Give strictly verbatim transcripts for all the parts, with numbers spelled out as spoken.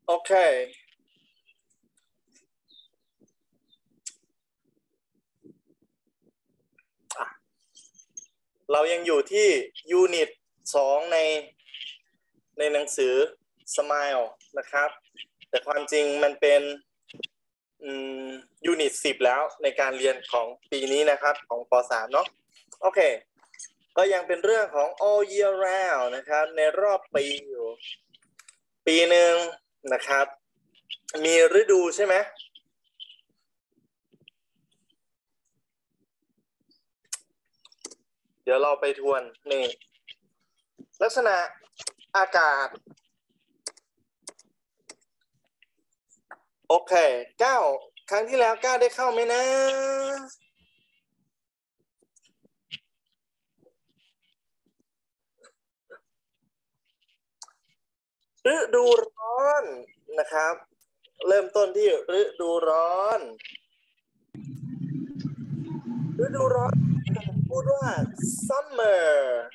โอเคเรายังอยู่ที่ยูนิตสองในในหนังสือ Smile นะครับแต่ความจริงมันเป็นยูนิตสิบแล้วในการเรียนของปีนี้นะครับของป.สาม เนาะโอเคก็ยังเป็นเรื่องของ all year round นะครับในรอบปีอยู่ปีหนึ่งนะครับมีฤดูใช่ไหมเดี๋ยวเราไปทวนนี่ลักษณะอากาศโอเคเก้าครั้งที่แล้วเก้าได้เข้าไหมนะฤดูร้อนนะครับเริ่มต้นที่ฤดูร้อนฤดูร้อนพูดว่า summer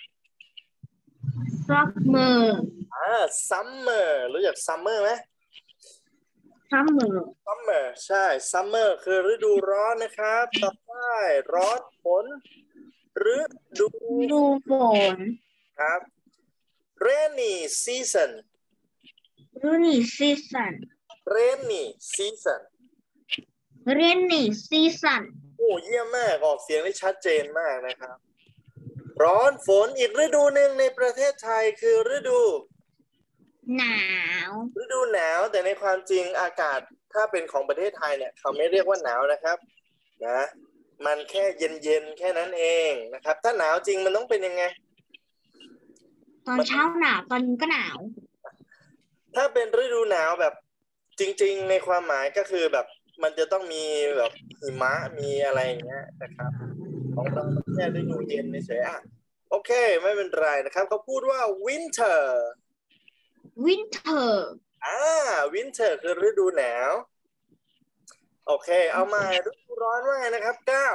summer อ่า summer รู้จัก summer ไหม summer summer ใช่ summer คือฤดูร้อนนะครับต่อไปร้อนฝนฤดูดูฝนครับ rainy season rainy season rainy season rainy season โอ้เยี่ยมมากออกเสียงได้ชัดเจนมากนะครับร้อนฝนอีกฤดูหนึ่งในประเทศไทยคือฤดูหนาวฤดูหนาวแต่ในความจริงอากาศถ้าเป็นของประเทศไทยเนี่ยเขาไม่เรียกว่าหนาวนะครับนะมันแค่เย็นๆแค่นั้นเองนะครับถ้าหนาวจริงมันต้องเป็นยังไงตอนเช้าหนาวตอนก็หนาวถ้าเป็นฤดูหนาวแบบจริงๆในความหมายก็คือแบบมันจะต้องมีแบบหิมะมีอะไรอย่างเงี้ยนะครับของเราแค่ฤดูเย็นเฉยๆอ่ะโอเคไม่เป็นไรนะครับเขาพูดว่า winter winter อ่า winter คือฤดูหนาวโอเคเอามาฤดูร้อนว่าไงนะครับเก้า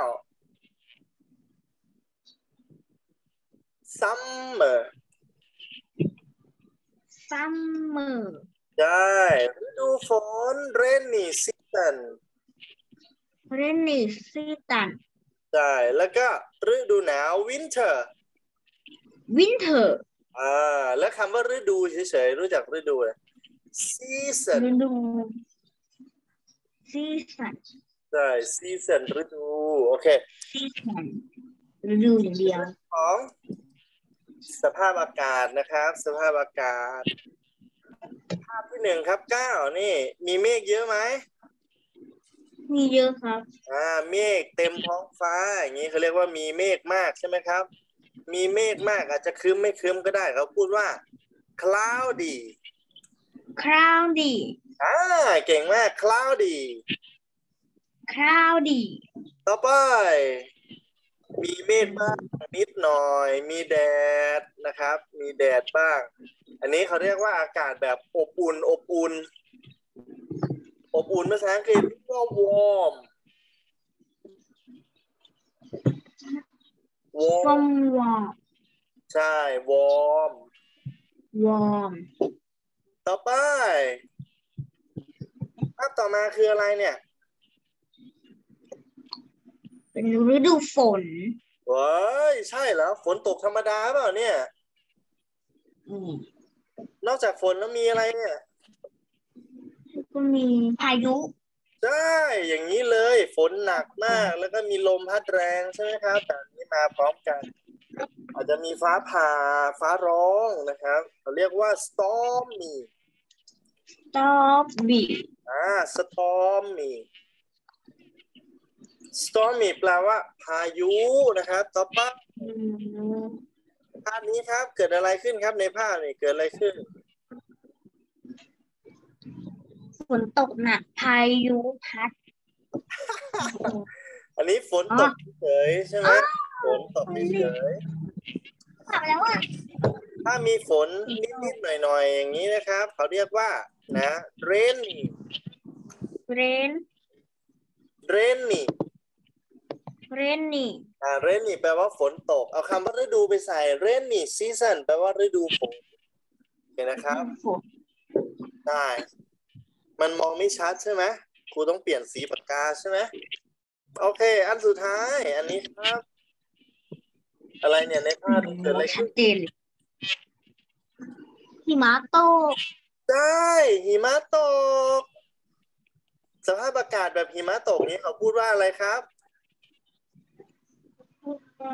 summer summer ใช่ฤดูฝน rainy season rainy season ใช่แล้วก็ฤดูหนาว winter winter อ่าแล้วคำว่าฤดูเฉยๆรู้จักฤดูไหม season ฤดู season ใช่ season ฤดูโอเค season ฤดูอย่างเดียวของสภาพอากาศนะครับสภาพอากาศภาพที่หนึ่งครับเก้านี่มีเมฆเยอะไหมมีเยอะครับอ่าเมฆเต็มท้องฟ้าอย่างนี้เขาเรียกว่ามีเมฆมากใช่ไหมครับมีเมฆมากอาจจะครึ้มไม่ครึ้มก็ได้เขาพูดว่า cloudy cloudy อ่าเก่งมาก cloudy cloudy ต่อไปมีเมฆบ้างนิดหน่อยมีแดดนะครับมีแดดบ้างอันนี้เขาเรียกว่าอากาศแบบอบอุ่นอบอุ่นอบอุ่นภาษาอังกฤษว่า warm warm warm ใช่ warm warm ต่อไปภาพต่อมาคืออะไรเนี่ยเป็นฤดูฝนเว้ยใช่แล้วฝนตกธรรมดาเปล่าเนี่ยนอกจากฝนแล้วมีอะไรเนี่ยก็มีพายุใช่อย่างนี้เลยฝนหนักมากแล้วก็มีลมพัดแรงใช่ไหมครับแต่นี้มาพร้อมกันอาจจะมีฟ้าผ่าฟ้าร้องนะครับเขาเรียกว่า stormy stormy อ่า stormy stormy แปลว่าพายุนะครับต่อไปภาพนี้ครับเกิดอะไรขึ้นครับในภาพนี้เกิดอะไรขึ้นฝนตกหนักพายุพัดอันนี้ฝนตกเฉยใช่ไหมฝนตกเฉยแล้วอ่ะถ้ามีฝนนิดๆหน่อยๆอย่างนี้นะครับเขาเรียกว่านะ rainy rain rainy rainy อ่า rainy แปลว่าฝนตกเอาคำว่าฤดูไปใส่ rainy season แปลว่าฤดูฝนเห็นนะครับใช่มันมองไม่ชัดใช่ไหมครูต้องเปลี่ยนสีปากกาใช่ไหมโอเคอันสุดท้ายอันนี้ครับ อะไรเนี่ยในภาพเกิดอะไรชัขึ้ดนเจนเลยหิมะตกได้หิมะตกสภาพอากาศแบบหิมะตกนี้เขาพูดว่าอะไรครับพูดว่า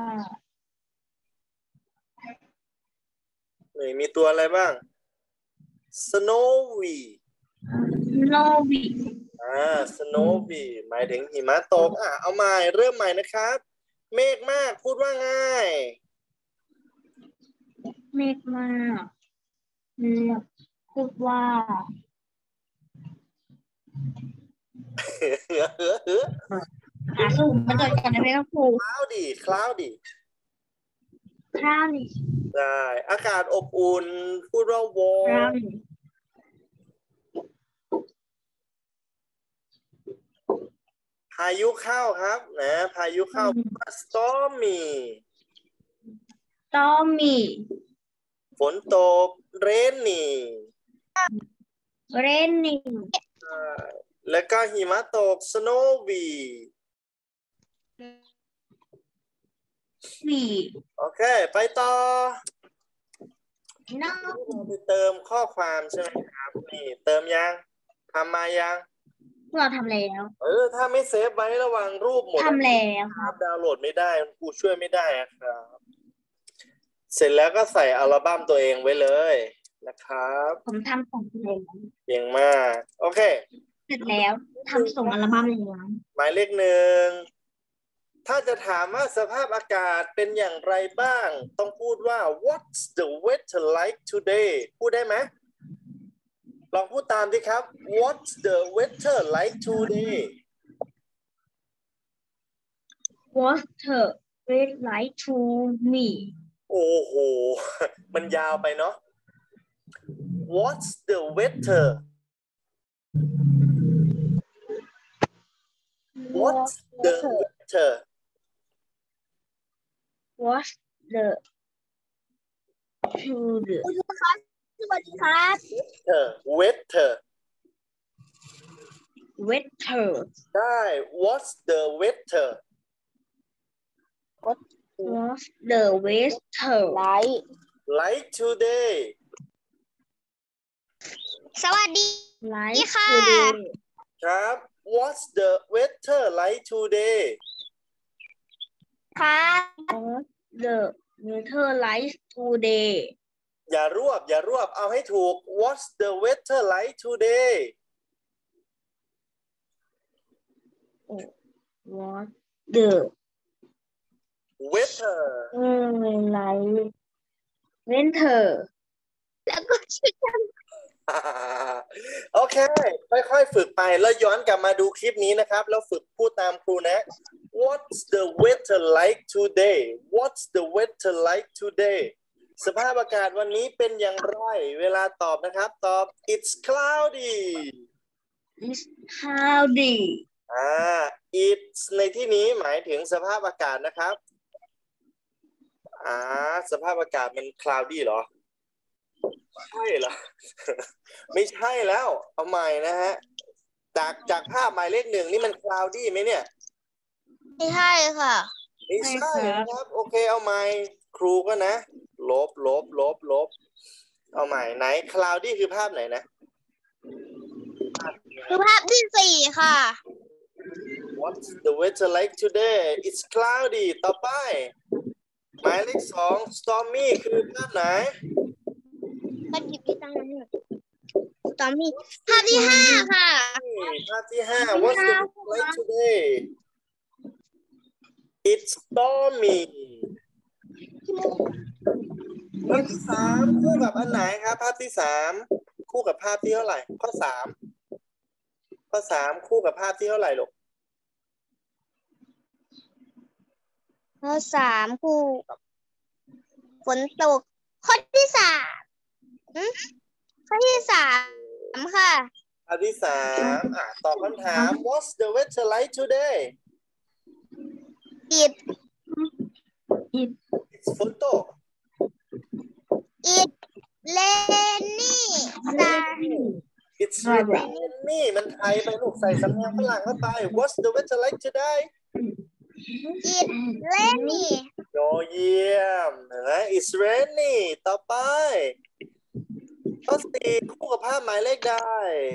หรือมีตัวอะไรบ้าง snowy โนวิอ่า snowy หมายถึงหิมะตกอ่ะเอาใหม่เริ่มใหม่นะครับ เมฆมากพูดว่าง่ายเมฆมากเรียกพูดว่า หาสูตรมาก่อนกันได้ไหมครับครู cloudy cloudy ข้าวนี่ได้อากาศอบอุ่นพูดว่าข้าว warm นี่พายุเข้าครับนะพายุเข้า stormy ต้อมีฝนตก rainy เรนนิ่งแล้วก็หิมะตก snowy วีโอเค ไปต่อน้องเราไปเติมข้อความใช่ไหมครับ นี่เติมยังทำมายังเราทำแล้วเออ ถ้าไม่เซฟไว้ระวังรูปหมดทำแล้วภาพดาวน์โหลดไม่ได้ครูช่วยไม่ได้อะครับ เสร็จแล้วก็ใส่อัลบั้มตัวเองไว้เลยนะครับผมทำส่งแล้วเก่งมาก โอเคเสร็จแล้วทำส่งอัลบั้มแล้วหมายเลขหนึ่ง ถ้าจะถามว่าสภาพอากาศเป็นอย่างไรบ้าง ต้องพูดว่า what's the weather like today พูดได้ไหมลองพูดตามดิครับ what's the weather like today water red light to me โอ้โห มันยาวไปเนาะ what's the weather what's the weather what's the to the สวัสดีครับ weather weather ได้ what's the weather what's the weather light like today สวัสดี light ค่ะ today ครับ what's the weather like today ค่ะ what's the weather light today อย่ารวบอย่ารวบเอาให้ถูก what's the weather like today what the weather light winter แล้วก็ชื่อโอเค ค่อยๆฝึกไปแล้วย้อนกลับมาดูคลิปนี้นะครับ แล้วฝึกพูดตามครูนะ what's the weather like today what's the weather like today สภาพอากาศวันนี้เป็นอย่างไรเวลาตอบนะครับตอบ it's cloudy is cloudy อ่า it's ในที่นี้หมายถึงสภาพอากาศนะครับอ่าสภาพอากาศมัน cloudy เหรอใช่เหรอ ไม่ใช่แล้วเอาใหม่นะฮะจากจากภาพหมายเลขหนึ่งนี่มัน cloudy ไหมเนี่ยไม่ใช่ค่ะไม่ใช่นะครับโอเคเอาใหม่ครูก็นะลบลบลบลบเอาใหม่ไหน cloudy คือภาพไหนนะคือภาพที่สี่ค่ะ What's the weather like today It's cloudy ต่อไปหมายเลขสอง stormy คือภาพไหนก็หยิบไปตั้งนั้นตอมมี่ภาพที่ห้าค่ะภาพที่ห้า What's the weather like today It's stormy ภาพที่สามคู่กับอันไหนครับภาพที่สามคู่กับภาพที่เท่าไหร่ข้อสามข้อสามคู่กับภาพที่เท่าไหร่ลูกข้อสามคู่กับฝนตกข้อที่สามข้อที่สามค่ะภาพที่สามอ่ะตอบคำถาม What's the weather like today it it It's ฝนตก it rainy it's rainy มันไทยไปลูกใส่สำเนียงฝรั่งเข้าไป what's the weather like today It's rainy โยเยี่ยมนะ it's rainy ต่อไปข้อสี่คู่กับภาพหมายเลขใด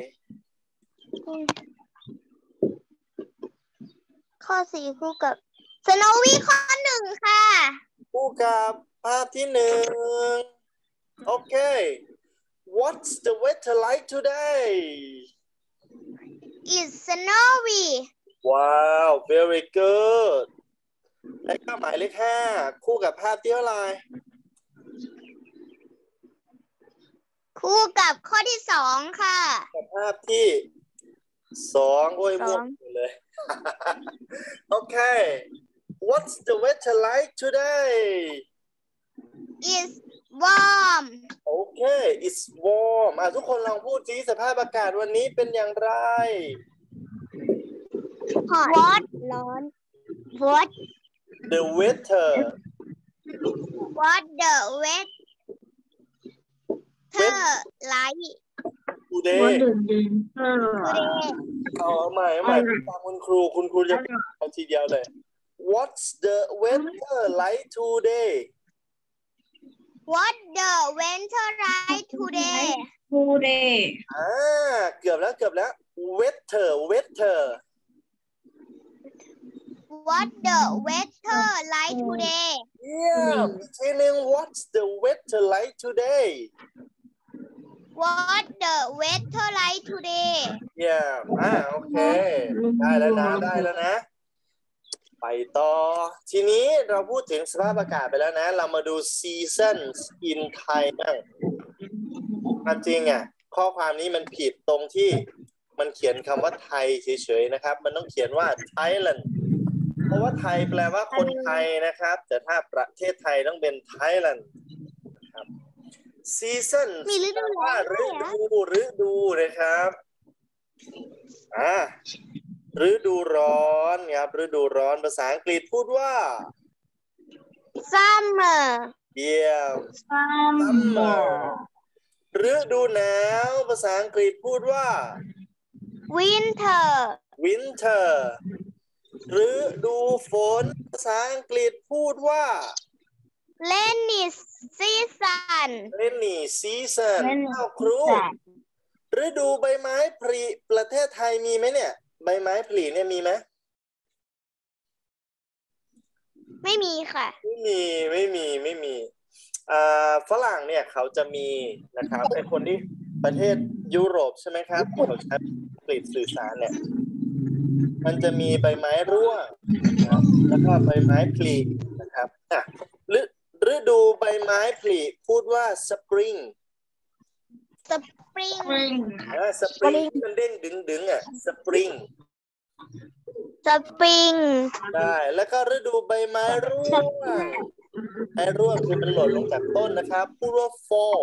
ข้อสี่คู่กับ Snowy ข้อหนึ่งค่ะคู่กับภาพที่หนึ่งโอเค what's the weather like today It's snowy ว้าว very good และก็หมายเลขห้าคู่กับภาพที่เท่าไหร่คู่กับข้อที่สองค่ะกับภาพที่สองโอ้ยสมั่อวงเลย โอเค what's the weather like today It's warm โอเค it's warm อ่ะทุกคนลองพูดสิสภาพอากาศวันนี้เป็นอย่างไร What ร้อน What the weather What the weather like today What the day today เอาใหม่เอาใหม่ตามคุณครูคุณครูจะเอาทีเดียวเลย what's the weather like today What the weather like today today อ่าเกือบแล้วเกือบแล้ว weather weather What the weather like today เยี่ยมอีกทีหนึ่ง what's the weather like today What the weather like today เยี่ยมอ่าโอเคได้แล้วนะได้แล้วนะไปต่อทีนี้เราพูดถึงสภาพอากาศไปแล้วนะเรามาดู seasons in Thai บ้างความจริงอ่ะข้อความนี้มันผิดตรงที่มันเขียนคำว่าไทยเฉยๆนะครับมันต้องเขียนว่า Thailand เพราะว่าไทยแปลว่าคนไทยนะครับแต่ถ้าประเทศไทยต้องเป็น Thailand นะครับ season มีฤดูว่าแล้งฤด้วยเหรอดูฤดูนะครับอ่าฤดูร้อนครับฤดูร้อนภาษาอังกฤษพูดว่า Summer เยี่ยม summer ฤดูหนาวภาษาอังกฤษพูดว่า Winter winter ฤดูฝนภาษาอังกฤษพูดว่า Rainy season rainy season อ้าวครูฤดูใบไม้ผลิประเทศไทยมีไหมเนี่ยใบไม้ผลิเนี่ยมีไหมไม่มีค่ะไม่มีไม่มีไม่มีอ่าฝรั่งเนี่ยเขาจะมีนะครับไอคนที่ประเทศยุโรปใช่ไหมครับที่เขาใช้อังกฤษสื่อสารเนี่ยมันจะมีใบไม้ร่วงนะครับแล้วก็ใบไม้ผลินะครับอ่ะฤฤดูใบไม้ผลิพูดว่า spring Spring spring อ่า spring ที่มันเด้งดึงดึงอ่ะ spring Spring ได้แล้วก็ฤดูใบไม้ร่วงไม้ร่วงคือมันหล่นลงจากต้นนะครับพูดว่า fall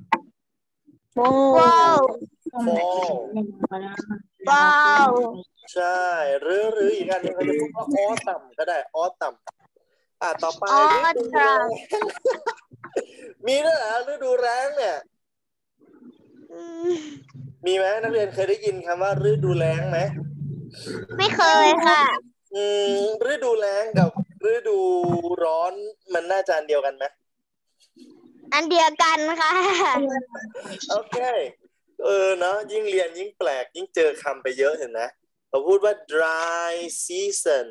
Fall fall Fall ใช่หรือหรืออีกอันหนึงเขาจะพูดว่า autumn ก็ได้ autumn อ่ะต่อไปฤดูแล้ง มีด้วยเหรอฤดูแล้งเนี่ยอืมมีไหมนักเรียนเคยได้ยินคำว่าฤดูแล้งไหมไม่เคยค่ะอืมฤดูแล้งกับฤดูร้อนมันน่าจะอันเดียวกันไหมอันเดียวกันค่ะโอเคเออเนาะยิ่งเรียนยิ่งแปลกยิ่งเจอคำไปเยอะเห็นไหมเราพูดว่า dry season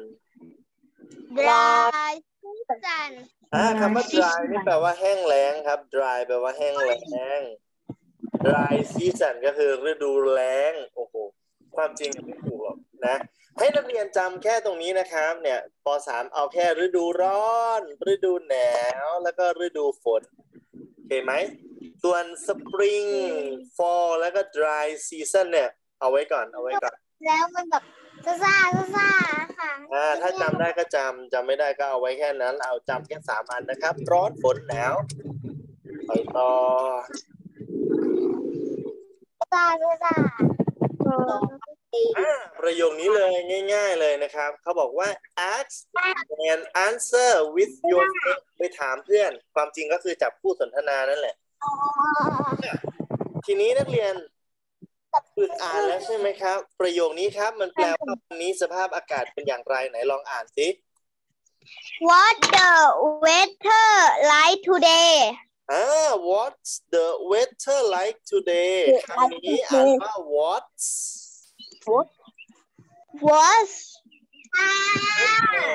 Dry season อ่าคำว่า dry นี่แปลว่าแห้งแล้งครับ dry แปลว่าแห้งแล้ง dry season ก็คือฤดูแล้งโอ้โหความจริงไม่ถูกหรอกนะให้นักเรียนจำแค่ตรงนี้นะครับเนี่ยป.สาม เอาแค่ฤดูร้อนฤดูหนาวแล้วก็ฤดูฝนโอเคไหมส่วน spring fall แล้วก็ dry season เนี่ยเอาไว้ก่อนเอาไว้ก่อนแล้วมันแบบซ่าซ่าซ่าค่ะอ่าถ้าจำได้ก็จำจำไม่ได้ก็เอาไว้แค่นั้นเอาจำแค่สามอันนะครับร้อนฝนหนาวไปต่อซ่าซ่าอ่าประโยคนี้เลยง่ายๆเลยนะครับเขาบอกว่า ask and answer with your friend ไปถามเพื่อนความจริงก็คือจับคู่สนทนานั่นแหละทีนี้นักเรียนฝึกอ่านแล้วใช่ไหมครับ ประโยคนี้ครับ มันแปลว่าวันนี้สภาพอากาศเป็นอย่างไรไหนลองอ่านสิ What the weather like today อ่า What's the weather like today คำนี้อ่านว่า What's Was weather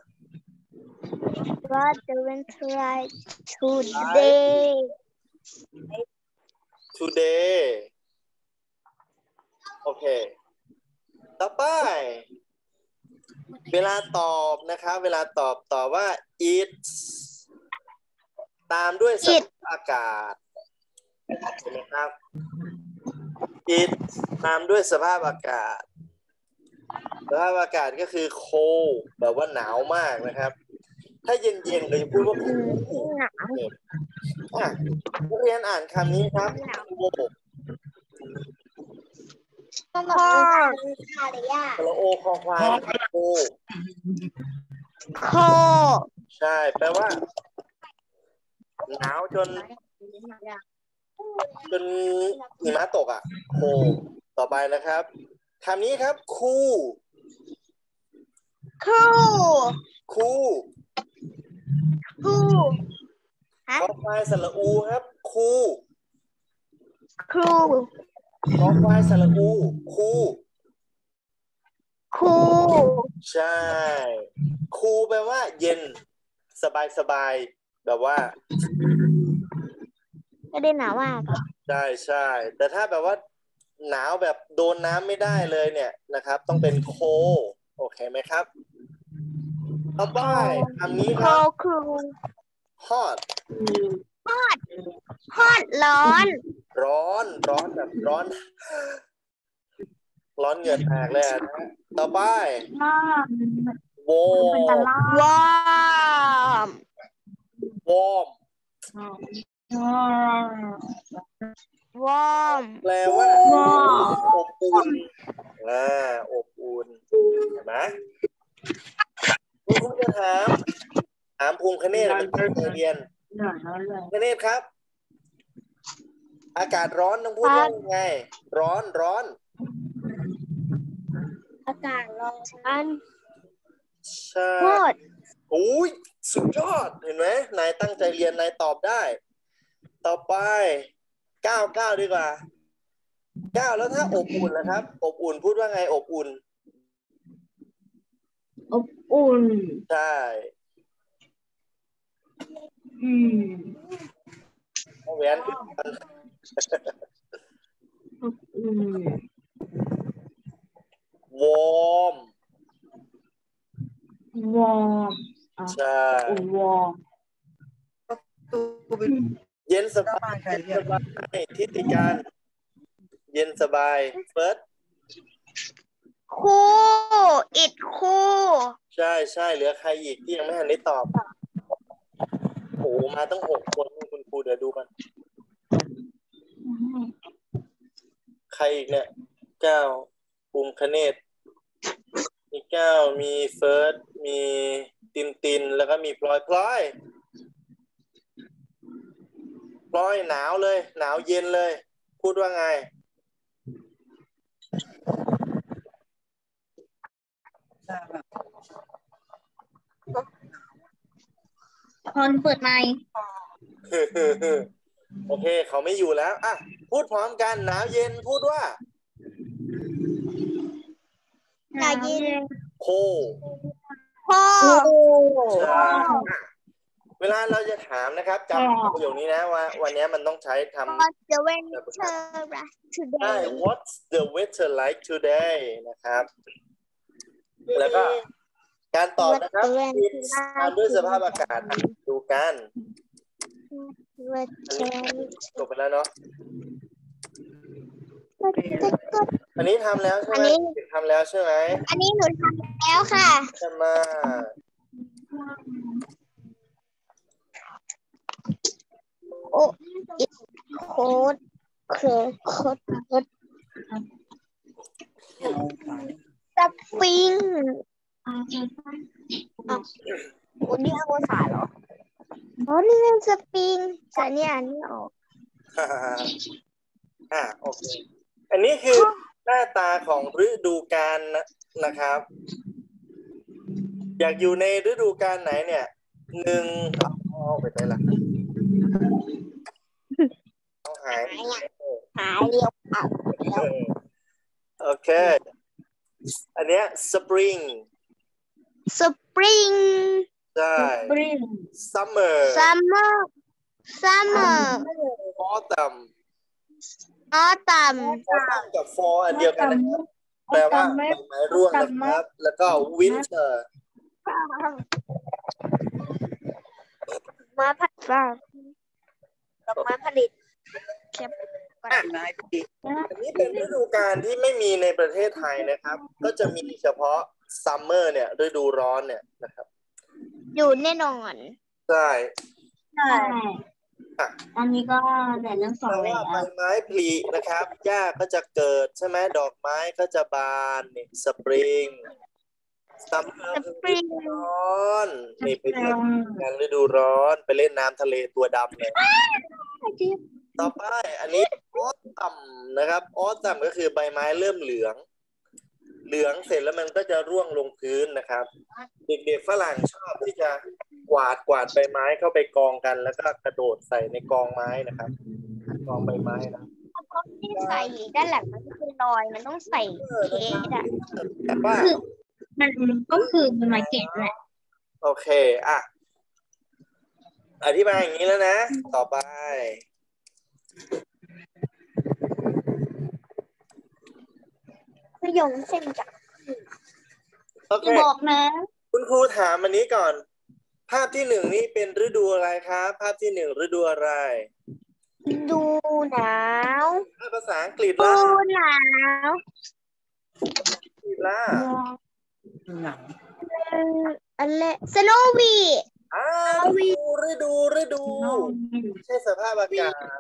What the weather like today today โอเค ต่อไป เวลาตอบนะครับ เวลาตอบตอบว่า it's ตามด้วยสภาพอากาศใช่ไหมครับ it ตามด้วยสภาพอากาศสภาพอากาศก็คือ cold แบบว่าหนาวมากนะครับ ถ้าเย็นๆเราจะพูดว่า cool หนาวอ่ะนักเรียนอ่านคำนี้ครับ cold พ่อสระโอคอควายนะครับ cold โคใช่แปลว่าหนาวจนจนหิมะตกอ่ะโคต่อไปนะครับคำนี้ครับคูครูคูครูคอควายสระอูครับคูครูคอควายสระอูคูครูใช่คูแปลว่าเย็นสบายสบายแบบว่าไม่ได้หนาวมากอ่ะใช่ใช่แต่ถ้าแบบว่าหนาวแบบโดนน้ำไม่ได้เลยเนี่ยนะครับต้องเป็นโคโอเคไหมครับต่อไปคำนี้โคครับครู hot ฮอดฮอดร้อนร้อนร้อนแบบร้อน ร้อนเหงื่อแตกเลยอะนะฮะต่อไป warm วอร์ม warm วอร์มแปลว่าอบอุ่นอ่าอบอุ่นเห็นไหมคุณครูจะถามถามภูมิคเนศมันตั้งใจเรียนคเนศครับ อากาศร้อนต้องพูดว่าไง ร้อนร้อนอากาศร้อนใช่ฮอดโอ้ยสุดยอดเห็นไหมนายตั้งใจเรียนนายตอบได้ ต่อไปเก้าเก้าดีกว่าเก้าแล้วถ้าอบอุ่นนะครับ อบอุ่นพูดว่าไงอบอุ่นอบอุ่นใช่อืมเอาแหวนขึ้นกันอบอุ่น warm วอร์มใช่อุ่นวอร์มเย็นสบายเย็นสบายทิติการ เย็นสบายเฟิร์สครูอิดครูใช่ใช่เหลือใครอีกที่ยังไม่ทันได้ตอบโอ้โหมาตั้งหกคนคุณครูเดี๋ยวดูกันใครอีกเนี่ยเก้าภูมิคเนศมีเก้ามีเฟิร์สมีตินตินแล้วก็มีพลอยพลอยพลอยหนาวเลยหนาวเย็นเลย พูดว่าไงคนเปิดไมค์โอเคเขาไม่อยู่แล้วอ่ะพูดพร้อมกันหนาวเย็นพูดว่าหนาวเย็นโคพ่อใช่เวลาเราจะถามนะครับจำประโยคนี้นะว่าวันนี้มันต้องใช้ทำ What's the weather like ใช่ today What's the weather like today นะครับ แล้วก็การตอบนะครับ It's ตามด้วยสภาพอากาศดูกันจบไปแล้วเนาะอันนี้ทำแล้วใช่ไหมทำแล้วใช่ไหมอันนี้หนูทำแล้วค่ะใช่ไหมโอ้โค้ดโค้ดโค้ดโค้ดสปริงอ้าววันนี้เอาภาษาเหรออ๋อนี่เป็นสปริงแต่เนี่ยอันนี้ออกอ่าโอเคไออันนี้คือหน้าตาของฤดูกาลนะครับ อยากอยู่ในฤดูกาลไหนเนี่ยหนึ่งเอาไปได้ละเอาหายหายเรียวอ่ะโอเค อันเนี้ย spring สปริงใช่ปริง summer ซัมเมอร์ซัมเมอร์ autumn ออตัม autumn กับ fall อันเดียวกันนะครับแปลว่าใบไม้ร่วงนะครับ แล้วก็ winter มาผลิตดอกไม้ผลิตเก็บอ่ะอันนี้เป็นฤดูกาลที่ไม่มีในประเทศไทยนะครับ ก็จะมีเฉพาะ summer เนี่ยฤดูร้อนเนี่ยนะครับอยู่แน่นอนใช่ใช่ตอนนี้ก็แดดเริ่มส่องแปลแล้ว่าว ใบไม้ผลินะครับหญ้าก็จะเกิดใช่ไหมดอกไม้ก็จะบานนี่สปริงซัมเมอร์คือฤดูร้อนนี่ไปเที่ยวกันฤดูร้อนไปเล่นน้ำทะเลตัวดำเลยต่อไปอันนี้ออตัมนะครับออตัมก็คือใบไม้เริ่มเหลือง เหลืองเสร็จแล้วมันก็จะร่วงลงพื้นนะครับ เด็กๆฝรั่งชอบที่จะกวาดกวาดใบไม้เข้าไปกองกัน แล้วก็กระโดดใส่ในกองไม้นะครับกองใบไม้นะที่ใส่ด้านหลังมันก็คือรอยมันต้องใส่เคสอ่ะแต่ว่าคือมันก็คือเป็นไม้เก็บแหละโอเคอ่ะอธิบายอย่างนี้แล้วนะ ต่อไปมะยงเส้นจ้ะโอเคบอกนะคุณครูถามอันนี้ก่อน ภาพที่หนึ่งนี่เป็นฤดูอะไรครับภาพที่หนึ่งฤดูอะไรดูหนาวภาษาอังกฤษดูล่ะหนาวอังกฤษล่ะเอ่ออะไรสโนวีอ้าวฤดูฤดูฤดูไม่ใช่สภาพอากาศ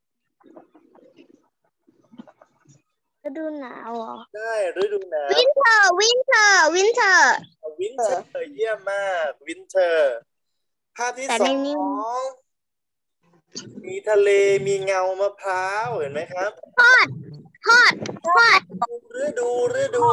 ฤดูหนาวเหรอใช่ฤดูหนาววินเทอร์วินเทอร์วินเทอร์วินเทอร์เยี่ยมมากวินเทอร์ภาพที่แต่สในองนี้มีทะเลมีเงามะพร้าวเห็นไหมครับฮอดฮอดฮอดฤดูฤดู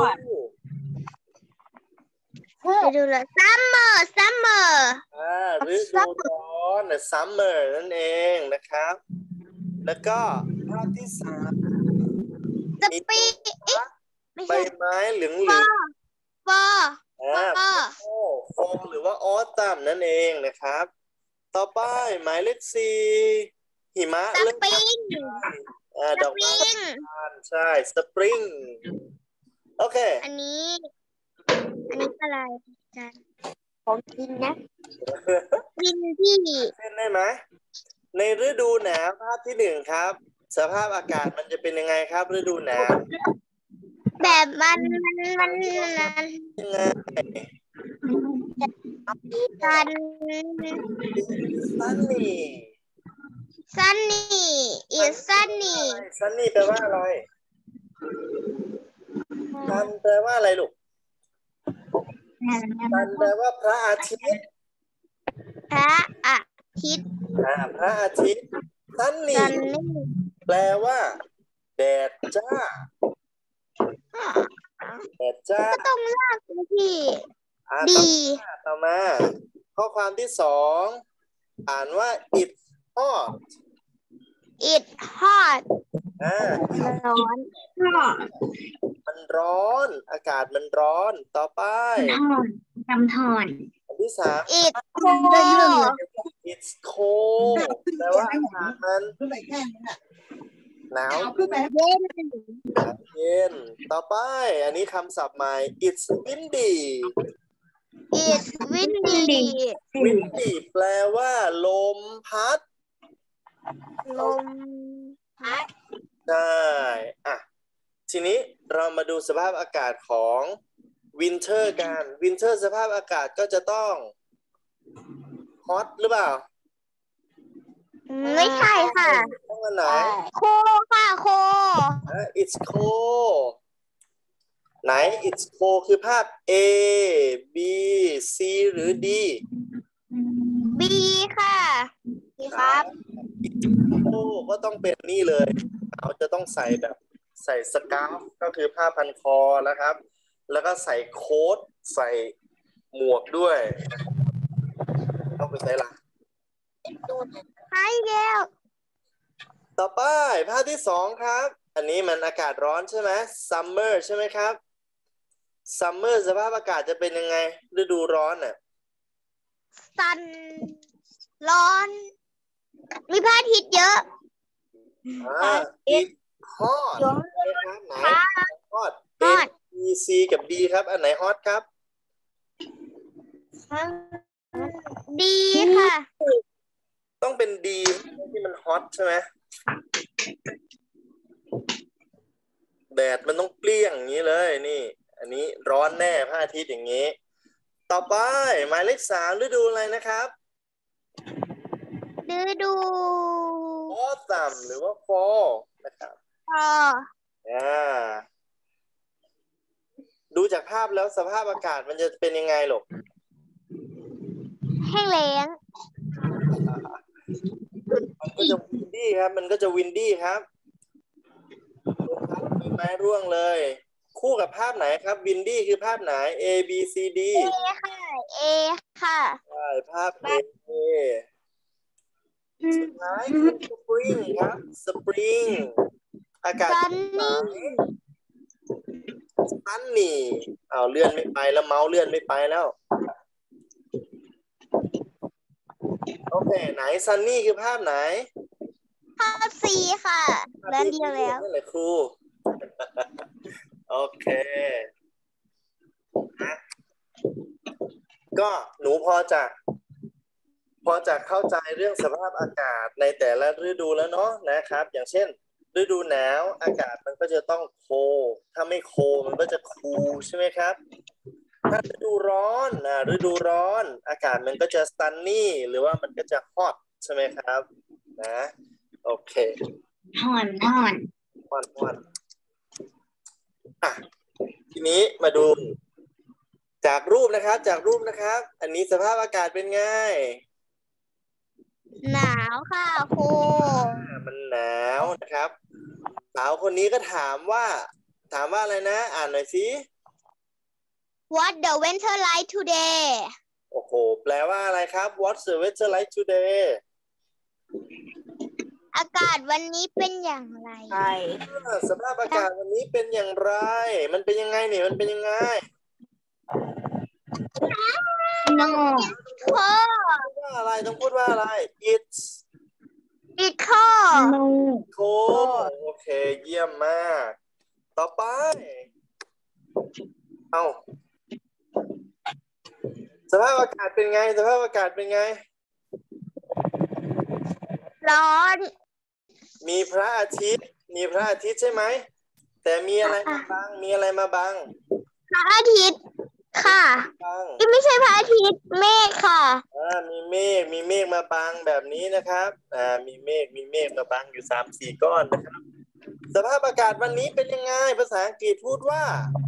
ฤดูละซัมเมอร์ซัมเมอร์อ่าฤดูร้อนซัมเมอร์นั่นเองนะครับ แล้วก็ภาพที่สามสปริงเอ๊ะไม่ใบใช่ไม้เหลืองฟเหลือองร์ฟอร์อ่าฟอร์โอ้ฟอหรือว่าออตัมนั่นเองนะครับ ต่อไปหมายเลขสี่หิมะสเริ่มปริงอ่าสดอกปไม้ริงใช่สปริงโอเคอันนี้ อันนี้อะไรกันของกินนะกินที่เส้นได้ไหมในฤดูหนาวภาพที่หนึ่งครับ สภาพอากาศมันจะเป็นยังไงครับ ฤดูหนาวแบบมันมันมันยังไงซันซันนี่ซันนี่อีซันนี่ซันนี่แปลว่าอะไรซันแปลว่าอะไรลูกซันแปลว่าพระอาทิตย์พระอาทิตย์อ่าพระอาทิตย์ซันซันี่นนี่แปลว่าแดดจ้าแดดจ้าก็ต้องลากไปที่อ่าดีต่อมาข้อความที่สองอ่านว่า it's hot it hot อ่าร้อนมันร้อนอากาศมันร้อนต่อไปถอนจำถอนอันที่สาม it cold it's cold แปลว่าอากาศมันหนาวเย็นเย็นต่อไปอันนี้คำศัพท์ใหม่ it's windy it windy windy แปลว่าลมพัดลมพัดใช่อ่ะทีนี้เรามาดูสภาพอากาศของวินเทอร์กันวินเทอร์สภาพอากาศก็จะต้องฮอตหรือเปล่าไม่ใช่ค่ะต้องอันไหนโคค่ะโคอ่ะ it's cold ไหน it's cold คือภาพ A B C หรือ D B ค่ะดีครับ it's cold ก็ต้องเป็นนี่เลยเราจะต้องใส่แบบใส่สกาฟก็คือผ้าพันคอแล้วครับแล้วก็ใส่โค้ทใส่หมวกด้วยต้องไปใส่ละใช่แล้วต่อไปภาพที่สองครับอันนี้มันอากาศร้อนใช่ไหมซัมเมอร์ใช่ไหมครับซัมเมอร์สภาพอากาศจะเป็นยังไงฤดูร้อนน่ะสันร้อน มีพระอาทิตย์เยอะอ่า it hot นะครับไหน hot hot A B C กับ D ครับอันไหน hot ครับดีค่ะต้องเป็น D ที่มัน hot ใช่ไหมแดดมันต้องเปรี้ยงอย่างนี้เลยนี่อันนี้ร้อนแน่พระอาทิตย์อย่างนี้ต่อไปหมายเลขสามฤดูอะไรนะครับฤดู autumn หรือว่า fall นะครับพออ่าดูจากภาพแล้วสภาพอากาศมันจะเป็นยังไงหรอกแห้งแล้งมันก็จะวินดี้ครับมันก็จะวินดี้ครับมีไม้ร่วงเลยคู่กับภาพไหนครับวินดี้คือภาพไหน A B C D เอค่ะ เอค่ะใช่ภาพ A สุดท้ายคือสปริงครับสปริงอากาศซันใสนี่ซันนี่เอาเลื่อนไม่ไปแล้วเมาส์เลื่อนไม่ไปแล้วโอเคไหนซันนี่คือภาพไหนภาพสีค่ะเรื่องเดียวแล้วนั่นแหละครู โอเคนะก็หนูพอจะพอจะเข้าใจเรื่องสภาพอากาศในแต่ละฤดูแล้วเนาะนะครับอย่างเช่นฤดูหนาวอากาศมันก็จะต้องโคถ้าไม่โคมันก็จะคูลใช่ไหมครับถ้าฤดูร้อนนะฤดูร้อนอากาศมันก็จะซันนี่หรือว่ามันก็จะฮอตใช่ไหมครับนะโอเคห่อนห่อนฮอตฮอตอ่ะทีนี้มาดูจากรูปนะครับจากรูปนะครับ อันนี้สภาพอากาศเป็นไงหนาวค่ะครูอ่ามันหนาวนะครับสาวคนนี้ก็ถามว่า ถามว่าอะไรนะ อ่านหน่อยสิ What the winter like today โอ้โหแปลว่าอะไรครับ What's the weather like today อากาศวันนี้เป็นอย่างไรไปอ่าสภาพอากาศวันนี้เป็นอย่างไร มันเป็นยังไงเนี่ยมันเป็นยังไงโนพ่อว่าอะไรต้องพูดว่าอะไร It's อีกข้อโน cold โอเคเยี่ยมมาก ต่อไป เอาสภาพอากาศเป็นไง สภาพอากาศเป็นไงร้อนมีพระอาทิตย์ มีพระอาทิตย์ใช่ไหม แต่มีอะไรมาบัง มีอะไรมาบังพระอาทิตย์ค่ะบังที่ไม่ใช่พระอาทิตย์เมฆค่ะอ่ามีเมฆ มีเมฆมาบังแบบนี้นะครับ อ่า มีเมฆ มีเมฆมาบังอยู่สามสี่ก้อนนะครับ สภาพอากาศวันนี้เป็นยังไง ภาษาอังกฤษพูดว่า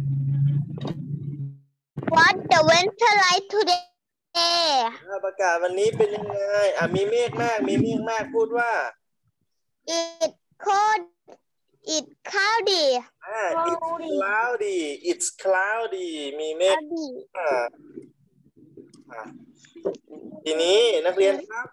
What the winter like today สภาพอากาศวันนี้เป็นยังไง อ่ามีเมฆมาก มีเมฆมากพูดว่า It cold It cloudy อ่า it's cloudy it's cloudy มีเมฆ cloudy อ่าอ่าทีนี้นักเรียนครับ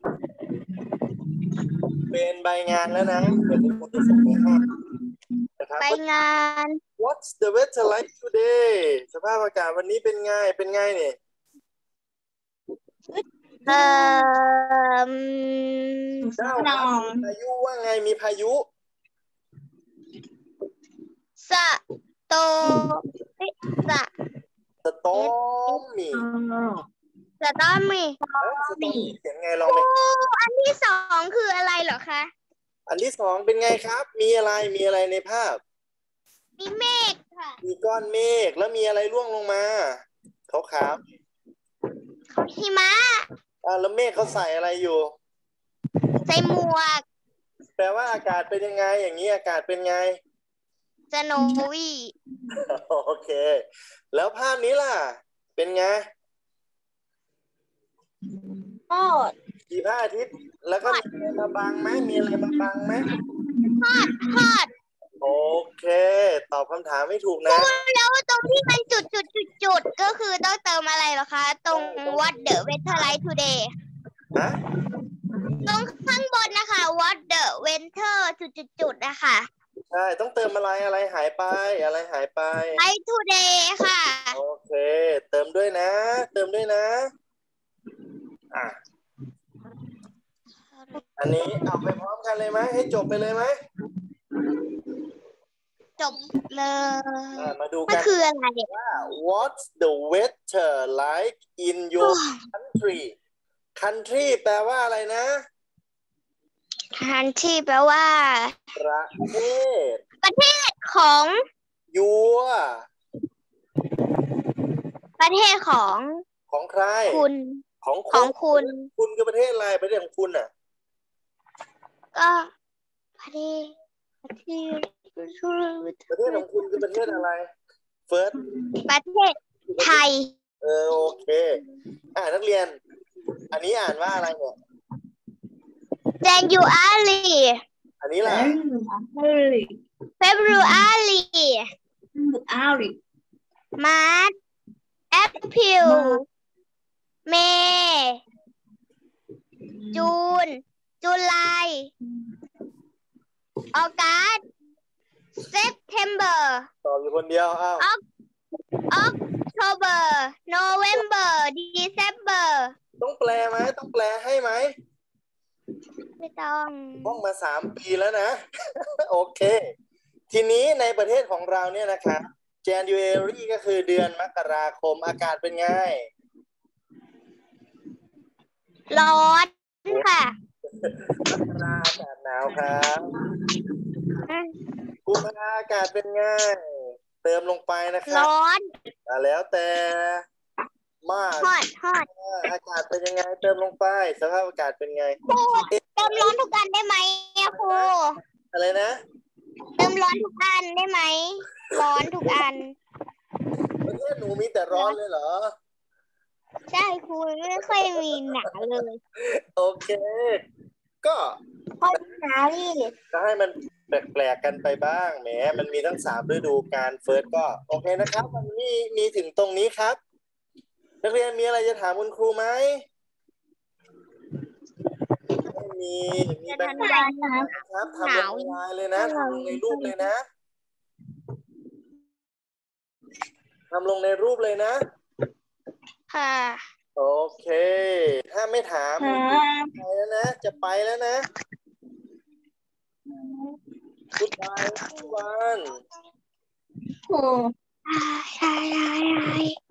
เป็นใบงานแล้วนะเดี๋ยวผมจะส่งไปให้นะครับไปงาน What's the weather like today สภาพอากาศวันนี้เป็นไง เป็นไงเนี่ยเอ่อเจ้าครับมีพายุว่าไง มีพายุสะโตสะ stormy สะต้อมมีเอ้ย stormy เขียนไงลองไหมโอ้อันที่สองคืออะไรเหรอคะอันที่สองเป็นไงครับ มีอะไร มีอะไรในภาพมีเมฆค่ะมีก้อนเมฆ แล้วมีอะไรร่วงลงมาขาวหิมะๆอ่าแล้วเมฆเขาใส่อะไรอยู่ใส่หมวกแปลว่าอากาศเป็นยังไง อย่างนี้อากาศเป็นไงสโนวีโอเค แล้วภาพนี้ล่ะ เป็นไงก็มีพระอาทิตย์ แล้วก็มีอะไรมาบังไหมมีอะไรมาบังไหมฮอดฮอดโอโอเค ตอบคำถามไม่ถูกนะแล้วตรงที่มันจุดจุดจุดจุดก็คือต้องเติมอะไรเหรอคะ ตรง what the weather like today ฮะตรงข้างบนนะคะ what the weather จุดจุดจุดนะคะใช่ต้องเติมอะไรอะไรหายไปอะไรหายไป like today ค่ะโอเค เติมด้วยนะ เติมด้วยนะอ่ะอันนี้เอาไปพร้อมกันเลยไหมให้จบไปเลยไหมจบเลยอ่ะมาดูมันกันคืออะไรว่า what's the weather like in your country country แปลว่าอะไรนะทันที่แปลว่าประเทศประเทศของ your ประเทศของของใครคุณของของคุณคุณคือประเทศอะไรประเทศของคุณอ่ะก็ประเทศประเทศประเทศของคุณคือประเทศอะไร first ประเทศไทยเออโอเคอ่านักเรียน อันนี้อ่านว่าอะไรเนี่ย January อันนี้ล่ะ February March April May June July August September ตอบอยู่คนเดียวอ้าว October November December ต้องแปลไหมต้องแปลให้ไหมไม่ต้องท่องมาสามปีแล้วนะ โอเค ทีนี้ในประเทศของเราเนี่ยนะครับ January ก็คือเดือนมกราคมอากาศเป็นไงร้อนค่ะมกราอากาศหนาวครับกุมภาอากาศเป็นไง เติมลงไปนะครับร้อนอ่ะแล้วแต่มากฮอตฮอตอากาศเป็นยังไง เติมลงไปสภาพอากาศเป็นไงครูเติมร้อนทุกอันได้ไหมอะครูอะไรนะเติมร้อนทุกอันได้ไหม ร้อนทุกอันประเทศหนูมีแต่ร้อนเลยเหรอใช่ครูไม่ค่อยมีหนาวเลยโอเค ก็เพราะหนาวนี่ก็ให้มันแปลกๆกันไปบ้างแหมมันมีทั้งสามฤดูกาลเฟิร์สก็โอเคนะครับ วันนี้มีถึงตรงนี้ครับ นักเรียนมีอะไรจะถามคุณครูไหมไม่มีมีแบจะบทำอะไรคะครับทำลงในไลน์เลยนะทำลงในรูปเลยนะทำลงในรูปเลยนะค่ะโอเค ถ้าไม่ถามไปแล้วนะ จะไปแล้วนะกุ๊ดบายทุกวันครูใช่ใช่ใช่